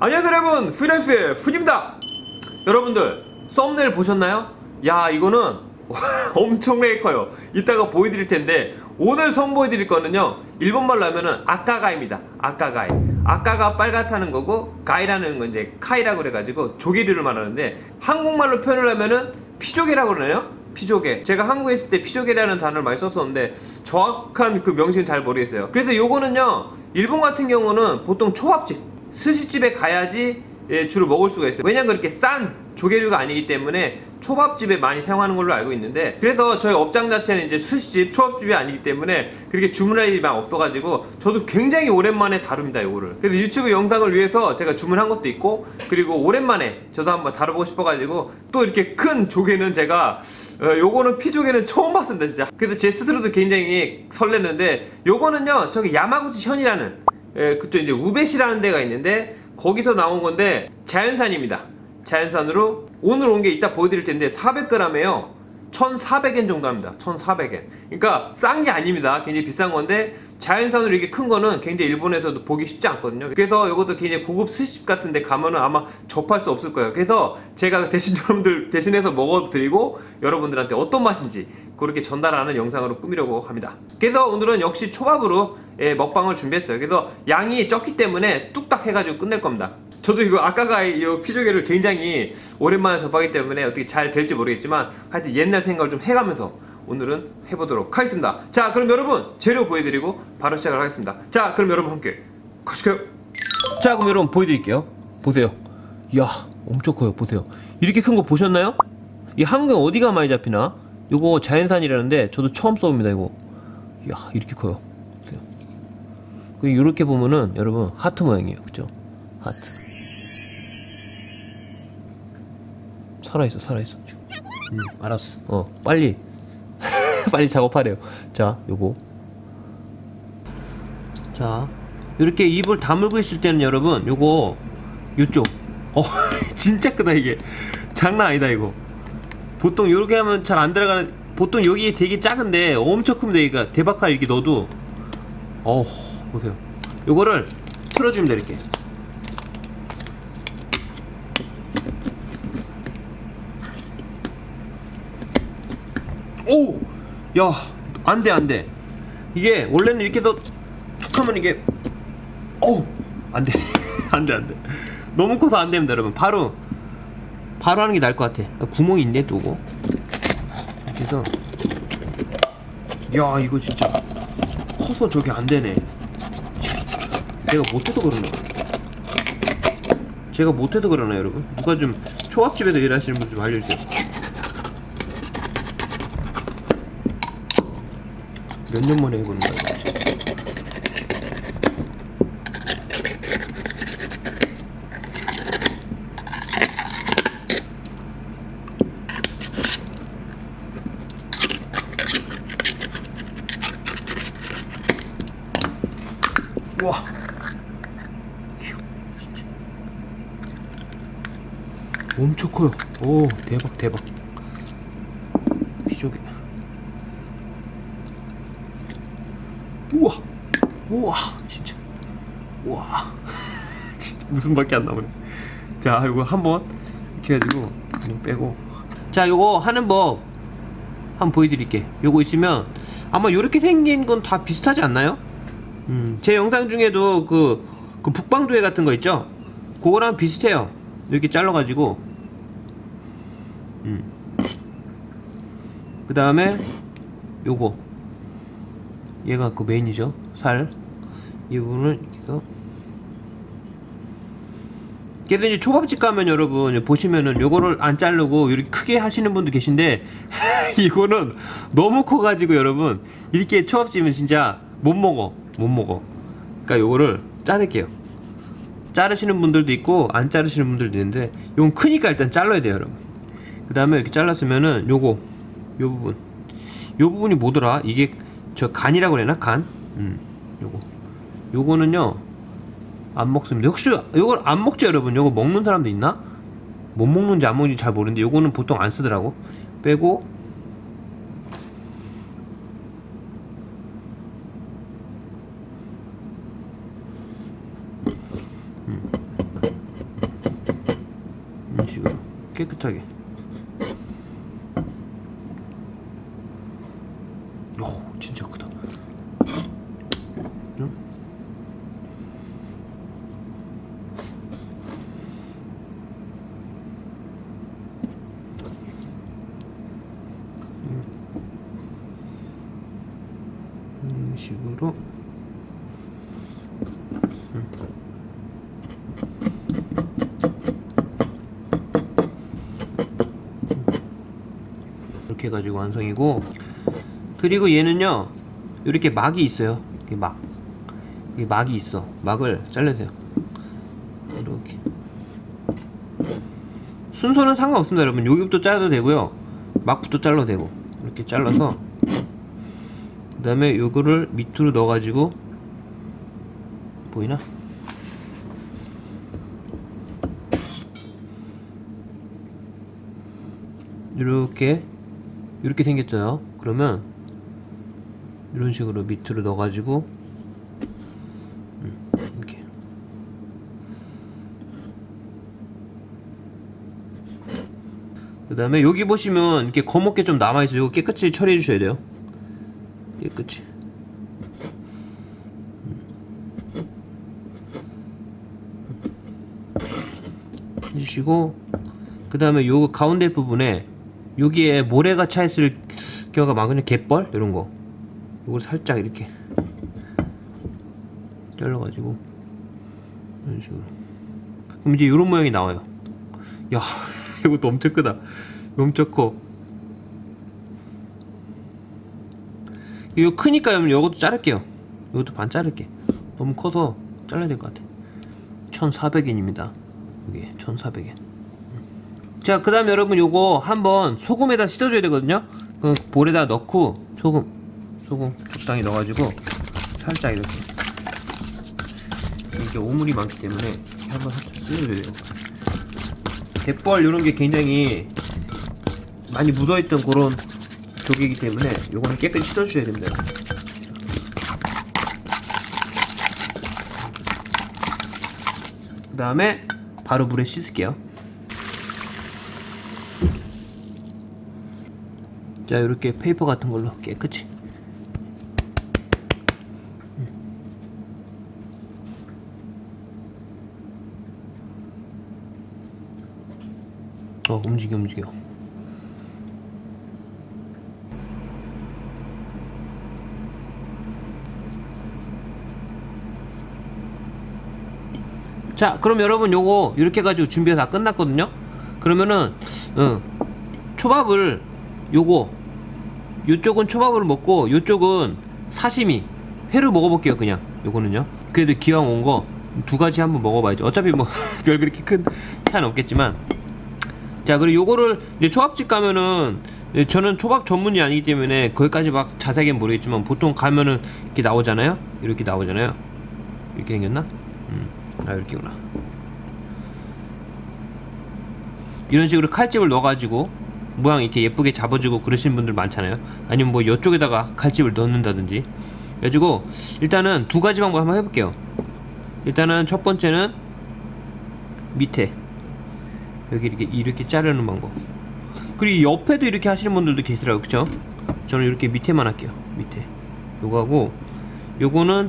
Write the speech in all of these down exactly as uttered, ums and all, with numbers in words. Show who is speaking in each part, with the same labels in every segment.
Speaker 1: 안녕하세요 여러분, 후이라이프의 훈입니다. 여러분들 썸네일 보셨나요? 야, 이거는 엄청나게 커요. 이따가 보여드릴 텐데, 오늘 선보여드릴 거는요, 일본말로 하면은 아까가입니다. 아까가이. 아까가 빨갛다는 거고, 가이라는 건 이제 카이라고 그래가지고 조개류를 말하는데, 한국말로 표현을 하면은 피조개라고 그러네요. 피조개. 제가 한국에 있을 때 피조개라는 단어를 많이 썼었는데 정확한 그 명칭은 잘 모르겠어요. 그래서 요거는요, 일본 같은 경우는 보통 초밥집, 스시집에 가야지 예, 주로 먹을 수가 있어요. 왜냐면 그렇게 싼 조개류가 아니기 때문에 초밥집에 많이 사용하는 걸로 알고 있는데, 그래서 저희 업장 자체는 이제 스시집, 초밥집이 아니기 때문에 그렇게 주문할 일이 많이 없어가지고 저도 굉장히 오랜만에 다룹니다, 요거를. 그래서 유튜브 영상을 위해서 제가 주문한 것도 있고, 그리고 오랜만에 저도 한번 다뤄보고 싶어가지고, 또 이렇게 큰 조개는 제가 어, 요거는 피조개는 처음 봤습니다, 진짜. 그래서 제 스스로도 굉장히 설레는데, 요거는요, 저기 야마구치 현이라는 예, 그쪽 이제 우베시라는 데가 있는데, 거기서 나온 건데 자연산입니다. 자연산으로 오늘 온 게 이따 보여드릴 텐데 사백 그램에요 천사백 엔 정도 합니다. 천사백 엔. 그러니까 싼 게 아닙니다. 굉장히 비싼 건데, 자연산으로 이렇게 큰 거는 굉장히 일본에서도 보기 쉽지 않거든요. 그래서 이것도 굉장히 고급 스시집 같은 데 가면은 아마 접할 수 없을 거예요. 그래서 제가 대신 여러분들 대신해서 먹어드리고, 여러분들한테 어떤 맛인지 그렇게 전달하는 영상으로 꾸미려고 합니다. 그래서 오늘은 역시 초밥으로 예, 먹방을 준비했어요. 그래서 양이 적기 때문에 뚝딱 해가지고 끝낼 겁니다. 저도 이거 아까가 이 피조개를 굉장히 오랜만에 접하기 때문에 어떻게 잘 될지 모르겠지만, 하여튼 옛날 생각을 좀 해가면서 오늘은 해보도록 하겠습니다. 자, 그럼 여러분 재료 보여드리고 바로 시작을 하겠습니다. 자, 그럼 여러분 함께 가실게요. 자, 그럼 여러분 보여드릴게요. 보세요. 이야, 엄청 커요. 보세요. 이렇게 큰 거 보셨나요? 이 한국에 어디가 많이 잡히나? 요거 자연산이라는데 저도 처음 써봅니다. 이거 이야, 이렇게 커요. 보세요. 그리고 이렇게 보면은 여러분 하트 모양이에요. 그죠? 하트. 살아있어, 살아있어 지금. 음, 알았어. 어, 빨리 빨리 작업하래요. 자, 요거. 자, 이렇게 입을 다물고 있을 때는 여러분, 요거 요쪽. 어, 진짜 크다 이게. 장난 아니다 이거. 보통 요렇게 하면 잘 안 들어가는, 보통 여기 되게 작은데 엄청 큽니다. 여기가 대박칼 이렇게 넣어도. 어우, 보세요. 요거를 틀어주면 돼, 이렇게. 오! 야, 안돼 안돼. 이게 원래는 이렇게 해서 툭 하면 이게, 어우, 안돼 안돼 안돼. 너무 커서 안됩니다 여러분. 바로 바로 하는 게 나을 것 같아. 구멍이 있네 또. 그래서 야, 이거 진짜 커서 저게 안되네. 제가 못해도 그러나 제가 못해도 그러나 여러분? 누가 좀 초밥집에서 일하시는 분 좀 알려주세요. 몇 년 만에 해보는 거야. 우와, 엄청 커요. 오, 대박 대박. 피조개. 우와, 우와, 진짜. 우와. 진짜 웃음밖에 안 나오네. 자, 이거 한번 이렇게 해가지고 그냥 빼고. 자, 요거 하는 법 한번 보여드릴게. 요거 있으면 아마 요렇게 생긴 건 다 비슷하지 않나요? 음, 제 영상 중에도 그, 그 북방조개 같은 거 있죠? 그거랑 비슷해요. 이렇게 잘라가지고. 음. 그 다음에 요거, 얘가 그 메인이죠. 살. 이 부분을 이렇게 해서. 그래서 이제 초밥집 가면 여러분 보시면은 요거를 안 자르고 이렇게 크게 하시는 분도 계신데 이거는 너무 커가지고 여러분, 이렇게 초밥집은 진짜 못 먹어. 못 먹어. 그러니까 요거를 자를게요. 자르시는 분들도 있고 안 자르시는 분들도 있는데, 요건 크니까 일단 잘라야 돼요 여러분. 그 다음에 이렇게 잘랐으면은 요거, 요 부분, 요 부분이 뭐더라? 이게 저 간이라고 그래나? 간? 음, 요거. 요거는요, 안 먹습니다. 혹시 요걸 안 먹죠, 여러분? 요거 먹는 사람도 있나? 못 먹는지 안 먹는지 잘 모르는데, 요거는 보통 안 쓰더라고. 빼고, 음. 깨끗하게. 오, 진짜 크다. 응? 이런 식으로. 응. 이렇게 해가지고 완성이고, 그리고 얘는요 이렇게 막이 있어요. 이렇게 막, 이 막이 있어. 막을 잘라주세요. 이렇게. 순서는 상관없습니다 여러분. 여기부터 잘라도 되고요, 막부터 잘라도 되고. 이렇게 잘라서 그 다음에 요거를 밑으로 넣어가지고, 보이나? 이렇게 이렇게 생겼죠. 그러면 이런 식으로 밑으로 넣어가지고 이렇게. 그 다음에 여기 보시면 이렇게 거먹게 좀 남아있어요. 이거 깨끗이 처리해 주셔야 돼요. 깨끗이. 해주시고, 그 다음에 요 가운데 부분에 여기에 모래가 차있을 경우가 많거든요. 갯벌 이런거, 요걸 살짝 이렇게 잘라가지고 이런 식으로. 그럼 이제 요런 모양이 나와요. 야, 이것도 엄청 크다. 엄청 커. 이거 크니까 요것도 자를게요. 요것도 반 자를게. 너무 커서 잘라야 될 것 같아. 천사백 엔입니다 이게 천사백 엔. 자, 그 다음 여러분 요거 한번 소금에다 씻어줘야 되거든요. 그럼 볼에다 넣고 소금 소금 적당히 넣어가지고 살짝 이렇게, 이게 오물이 많기 때문에 한번 살짝 씻어줘야 돼요. 갯벌 요런게 굉장히 많이 묻어있던 그런 조개이기 때문에 요거는 깨끗이 씻어줘야 됩니다. 그 다음에 바로 물에 씻을게요. 자, 이렇게 페이퍼 같은 걸로 깨끗이. 어, 움직여 움직여. 자, 그럼 여러분 요거 이렇게 해가지고 준비가 다 끝났거든요. 그러면은 어, 초밥을 요거 요쪽은 초밥을 먹고 요쪽은 사시미 회를 먹어볼게요. 그냥 요거는요. 그래도 기왕 온 거 두 가지 한번 먹어봐야죠. 어차피 뭐 별 그렇게 큰 차이는 없겠지만. 자, 그리고 요거를 이제 초밥집 가면은, 저는 초밥 전문이 아니기 때문에 거기까지 막 자세하게는 모르겠지만 보통 가면은 이렇게 나오잖아요. 이렇게 나오잖아요. 이렇게 생겼나? 음, 아, 이렇게구나. 이런 식으로 칼집을 넣어가지고 모양 이렇게 예쁘게 잡아주고 그러시는 분들 많잖아요. 아니면 뭐 이쪽에다가 칼집을 넣는다든지. 그래가지고 일단은 두 가지 방법 한번 해볼게요. 일단은 첫 번째는 밑에 여기 이렇게 이렇게 자르는 방법. 그리고 옆에도 이렇게 하시는 분들도 계시더라고요. 그쵸? 저는 이렇게 밑에만 할게요. 밑에 요거 하고, 요거는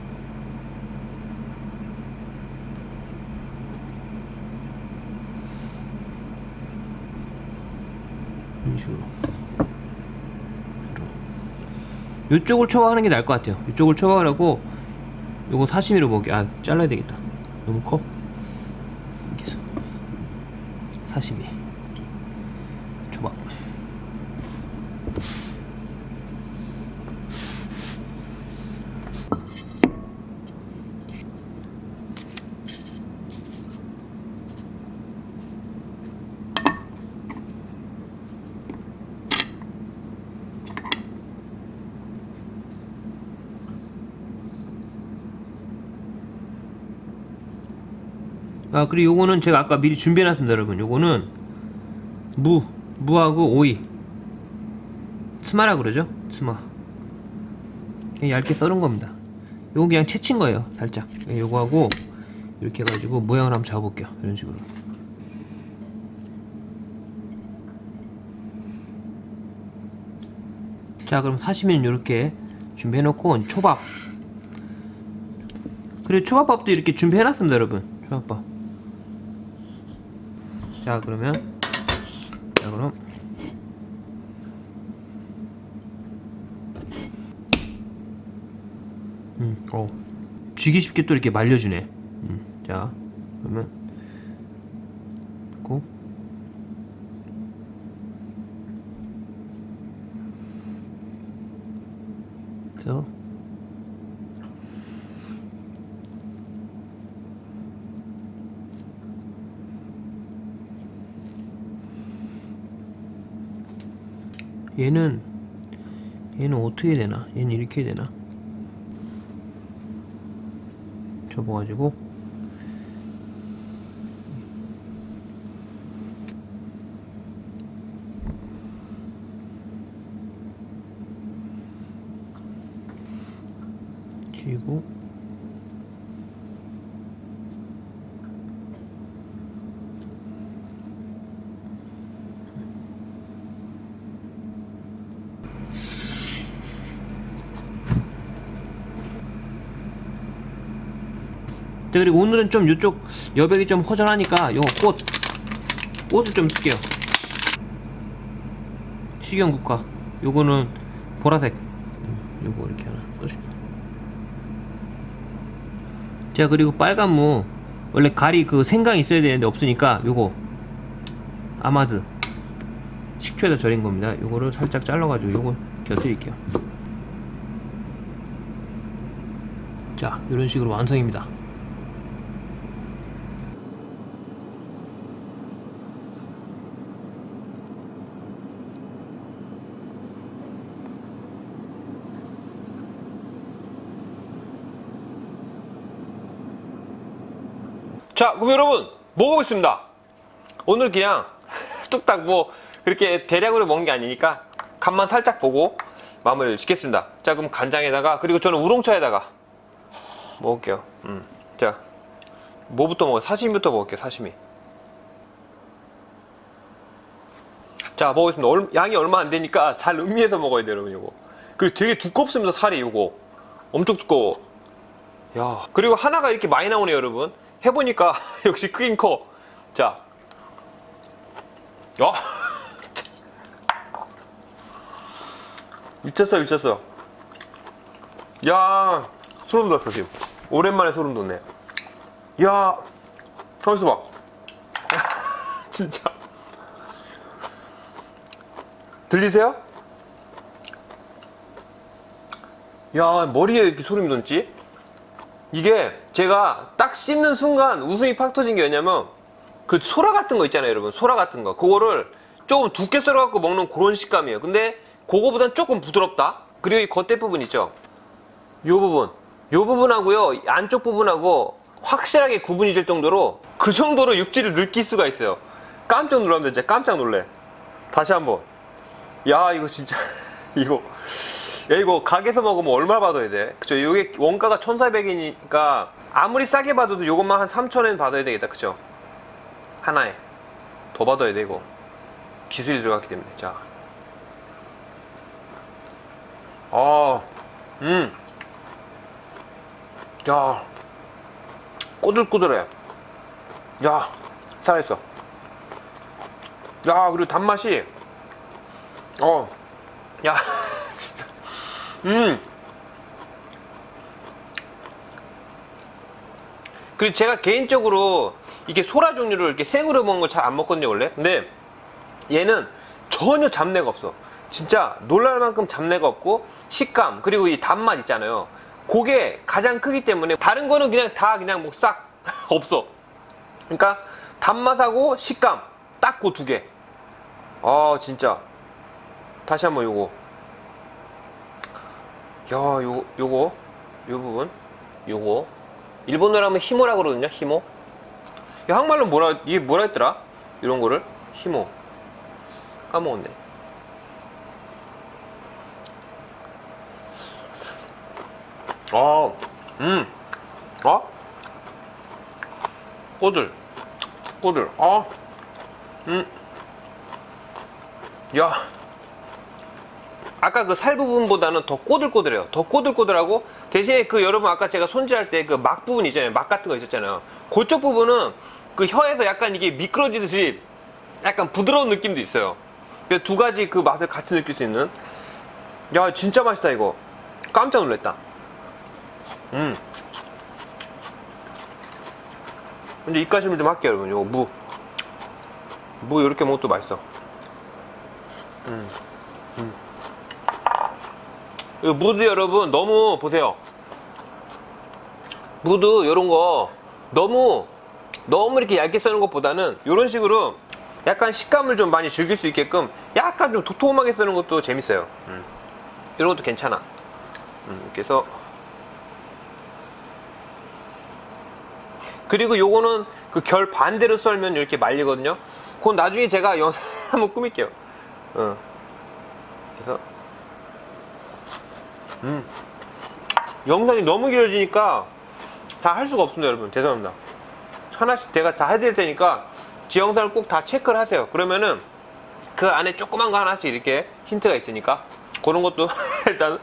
Speaker 1: 이런 식으로 요쪽을 초밥하는 게 나을 것 같아요. 요쪽을 초밥을 하고 요거 사시미로 먹게. 아, 잘라야 되겠다. 너무 커. 이렇게 해서 사시미 초밥. 아, 그리고 요거는 제가 아까 미리 준비해놨습니다 여러분. 요거는 무, 무하고 오이, 스마라 그러죠? 스마. 그냥 얇게 썰은 겁니다. 요거 그냥 채친 거예요 살짝. 요거 하고 이렇게 해가지고 모양을 한번 잡아볼게요. 이런 식으로. 자, 그럼 사시미는 이렇게 준비해놓고 초밥, 그리고 초밥밥도 이렇게 준비해놨습니다 여러분. 초밥밥. 자, 그러면 자 그럼 음, 어 쥐기 쉽게 또 이렇게 말려주네. 음, 자, 그러면 고 그래서 얘는 얘는 어떻게 되나? 얘는 이렇게 되나? 접어가지고 쥐고 그리고 오늘은 좀 이쪽 여백이 좀 허전하니까 요거 꽃 꽃을 좀 쓸게요. 식용국화 요거는 보라색 요거 이렇게 하나 써줄게요. 자, 그리고 빨간 무 원래 가리 그 생강 있어야 되는데 없으니까 요거 아마드 식초에다 절인 겁니다. 요거를 살짝 잘라가지고 요걸 곁들일게요. 자, 이런 식으로 완성입니다. 자, 그럼 여러분 먹어보겠습니다. 오늘 그냥 뚝딱 뭐 그렇게 대량으로 먹는 게 아니니까 간만 살짝 보고 마무리를 짓겠습니다. 자, 그럼 간장에다가, 그리고 저는 우롱차에다가 먹을게요. 음. 자, 뭐부터 먹어요? 사시미부터 먹을게요. 사시미. 자, 먹겠습니다. 얼, 양이 얼마 안 되니까 잘 음미해서 먹어야 돼요 여러분. 요거 그리고 되게 두껍습니다. 살이 요거 엄청 두꺼워. 야, 그리고 하나가 이렇게 많이 나오네요 여러분. 해보니까 역시 크긴 커. 자, 어? 미쳤어 미쳤어. 야, 소름 돋았어 지금. 오랜만에 소름 돋네. 야, 저기서 봐. 진짜 들리세요? 야, 머리에 이렇게 소름이 돋지? 이게 제가 딱 씹는 순간 웃음이 팍 터진 게 왜냐면 그 소라 같은 거 있잖아요 여러분. 소라 같은 거 그거를 조금 두께 썰어 갖고 먹는 그런 식감이에요. 근데 그거보단 조금 부드럽다. 그리고 이 겉에 부분 있죠, 요 부분, 요 부분하고요 안쪽 부분하고 확실하게 구분이 될 정도로, 그 정도로 육질을 느낄 수가 있어요. 깜짝 놀랍니다. 진짜 깜짝 놀래. 다시 한번. 야, 이거 진짜 이거 야, 이거 가게에서 먹으면 얼마 받아야 돼? 그쵸? 이게 원가가 천사백 엔이니까 아무리 싸게 받아도 요것만 한 삼천 엔 받아야 되겠다. 그쵸? 하나에 더 받아야 돼. 이거 기술이 들어갔기 때문에. 자, 아, 음, 야, 꼬들꼬들해. 야, 살아있어. 야, 그리고 단맛이, 어, 야, 진짜, 음. 그리고 제가 개인적으로 이게 소라 종류를 이렇게 생으로 먹는 걸 잘 안 먹거든요 원래. 근데 얘는 전혀 잡내가 없어. 진짜 놀랄 만큼 잡내가 없고, 식감 그리고 이 단맛 있잖아요, 그게 가장 크기 때문에 다른 거는 그냥 다 그냥 뭐 싹 없어. 그러니까 단맛하고 식감 딱 그 두 개. 아, 진짜. 다시 한번 요거. 야, 요, 요거 요 부분 요거 일본어로 하면 히모라 그러거든요. 히모. 야, 한국말로 뭐라, 이게 뭐라 했더라? 이런 거를 히모 까먹었네. 아, 음, 어? 꼬들, 꼬들, 아, 음, 야, 아까 그 살 부분보다는 더 꼬들꼬들해요. 더 꼬들꼬들하고, 대신에 그 여러분 아까 제가 손질할 때 그 막 부분 있잖아요. 막 같은 거 있었잖아요. 그쪽 부분은 그 혀에서 약간 이게 미끄러지듯이 약간 부드러운 느낌도 있어요. 그래서 두 가지 그 맛을 같이 느낄 수 있는. 야, 진짜 맛있다 이거. 깜짝 놀랐다. 음. 이제 입가심을 좀 할게요, 여러분. 요거 무. 무 이렇게 먹어도 또 맛있어. 음. 음. 이 무도 여러분 너무 보세요. 무도 요런 거 너무 너무 이렇게 얇게 써는 것보다는 요런 식으로 약간 식감을 좀 많이 즐길 수 있게끔 약간 좀 도톰하게 쓰는 것도 재밌어요. 음. 이런 것도 괜찮아. 음, 이렇게 해서. 그리고 요거는 그 결 반대로 썰면 이렇게 말리거든요. 그건 나중에 제가 영상 한번 꾸밀게요. 어. 그래서 음. 영상이 너무 길어지니까 다 할 수가 없습니다, 여러분. 죄송합니다. 하나씩 제가 다 해드릴 테니까 제 영상을 꼭 다 체크를 하세요. 그러면은 그 안에 조그만 거 하나씩 이렇게 힌트가 있으니까 그런 것도 일단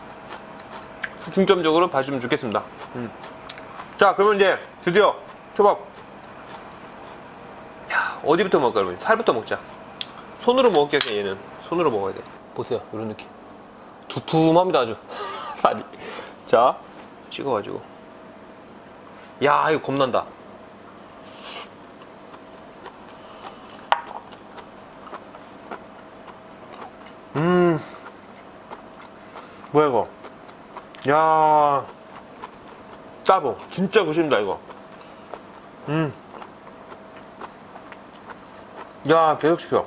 Speaker 1: 중점적으로 봐주시면 좋겠습니다. 음. 자, 그러면 이제 드디어 초밥. 야, 어디부터 먹을까, 여러분? 살부터 먹자. 손으로 먹을게요, 얘는. 손으로 먹어야 돼. 보세요, 이런 느낌. 두툼합니다, 아주. 살이. 자, 찍어가지고. 야, 이거 겁난다. 음. 뭐야, 이거. 야. 짜보. 진짜 굿입니다, 이거. 음. 야, 계속 씹혀.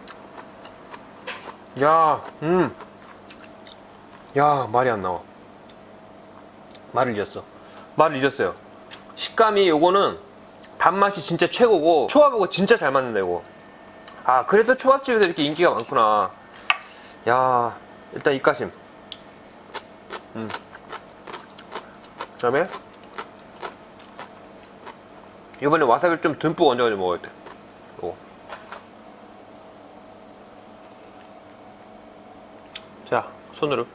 Speaker 1: 야, 음. 야, 말이 안 나와. 말을 잊었어. 말을 잊었어요. 식감이 요거는 단맛이 진짜 최고고 초밥하고 진짜 잘 맞는다 이거. 아, 그래도 초밥집에서 이렇게 인기가 많구나. 야, 일단 입가심. 음. 그 다음에 이번에 와사비를 좀 듬뿍 얹어가지고 먹어야 돼. 요거. 자, 손으로.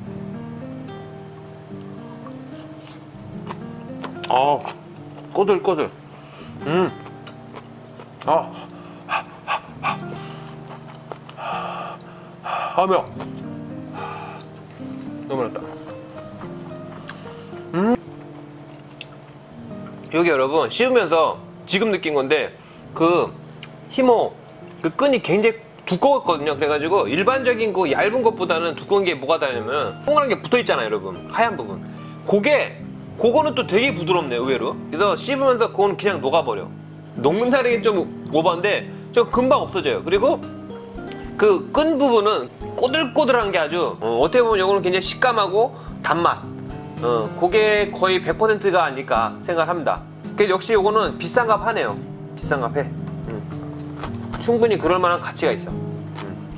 Speaker 1: 아, 꼬들꼬들. 음. 아. 아, 매워. 너무 맵다. 음. 여기 여러분, 씹으면서 지금 느낀 건데, 그, 히모, 그 끈이 굉장히 두꺼웠거든요. 그래가지고, 일반적인 그 얇은 것보다는 두꺼운 게 뭐가 다냐면, 동그란 게 붙어 있잖아요, 여러분. 하얀 부분. 그게, 그거는 또 되게 부드럽네, 의외로. 그래서 씹으면서 그건 그냥 녹아버려. 녹는다는 게 좀 오버인데, 좀 금방 없어져요. 그리고, 그 끈 부분은 꼬들꼬들한 게 아주, 어, 어떻게 보면 이거는 굉장히 식감하고 단맛. 어, 그게 거의 백 퍼센트가 아닐까 생각합니다. 그래서 역시 이거는 비싼 값 하네요. 비싼 값 해. 음. 충분히 그럴 만한 가치가 있어. 음.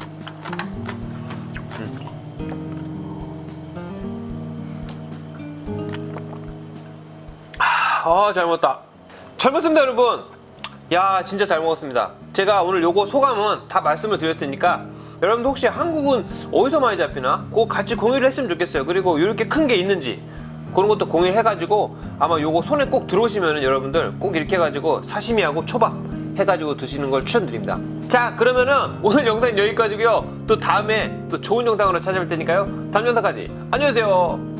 Speaker 1: 음. 아, 잘 먹었다. 잘 먹었습니다, 여러분. 야, 진짜 잘 먹었습니다. 제가 오늘 요거 소감은 다 말씀을 드렸으니까 여러분도 혹시 한국은 어디서 많이 잡히나? 그거 같이 공유를 했으면 좋겠어요. 그리고 이렇게 큰 게 있는지 그런 것도 공유를 해가지고 아마 요거 손에 꼭 들어오시면은 여러분들 꼭 이렇게 해가지고 사시미하고 초밥 해가지고 드시는 걸 추천드립니다. 자, 그러면은 오늘 영상은 여기까지고요. 또 다음에 또 좋은 영상으로 찾아뵐 테니까요. 다음 영상까지 안녕히 계세요.